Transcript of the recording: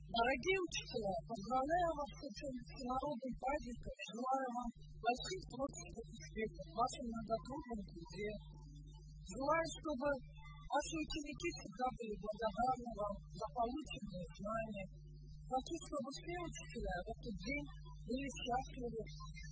Дорогие учителя, поздравляю вас с этим всенародным праздником и желаю вам больших творческих успехов в вашем многотрудном труде. Желаю, чтобы ваши ученики всегда были благодарны вам за полученные знания. Хочу, чтобы все учителя в этот день были счастливы